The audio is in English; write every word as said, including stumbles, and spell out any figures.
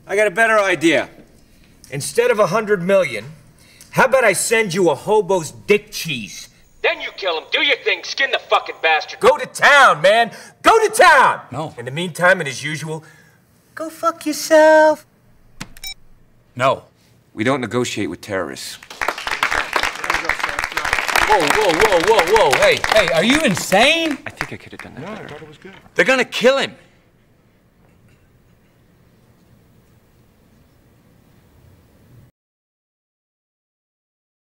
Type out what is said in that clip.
I got a better idea. Instead of a hundred million, how about I send you a hobo's dick cheese? Then you kill him, do your thing, skin the fucking bastard. Go to town, man. Go to town. No. In the meantime, and as usual, go fuck yourself. No. We don't negotiate with terrorists. Whoa, whoa, whoa, whoa, whoa. Hey, hey, are you insane? I think I could have done that No, better. I thought it was good. They're gonna kill him.